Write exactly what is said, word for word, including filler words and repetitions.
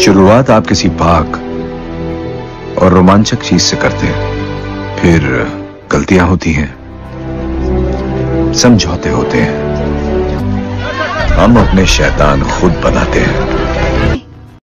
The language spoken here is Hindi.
शुरुआत आप किसी पाक और रोमांचक चीज से करते हैं, फिर गलतियां होती हैं, समझौते होते हैं, हम अपने शैतान खुद बनाते हैं।